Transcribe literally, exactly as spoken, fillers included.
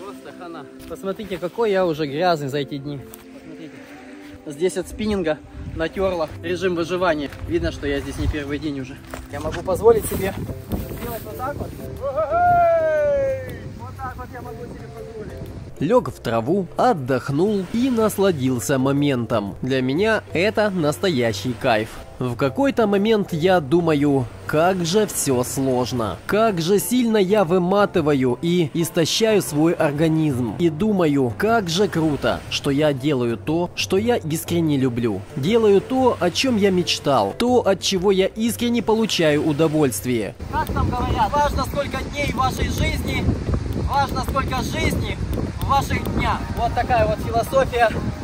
Просто хана. Посмотрите, какой я уже грязный за эти дни. Посмотрите. Здесь от спиннинга натерла режим выживания. Видно, что я здесь не первый день уже. Я могу позволить себе сделать вот так вот. Вот так вот я могу себе позволить. Лег в траву, отдохнул и насладился моментом. Для меня это настоящий кайф. В какой-то момент я думаю, как же все сложно, как же сильно я выматываю и истощаю свой организм. И думаю, как же круто, что я делаю то, что я искренне люблю. Делаю то, о чем я мечтал, то, от чего я искренне получаю удовольствие. Как там говорят, важно сколько дней в вашей жизни, важно сколько жизни в ваших днях. Вот такая вот философия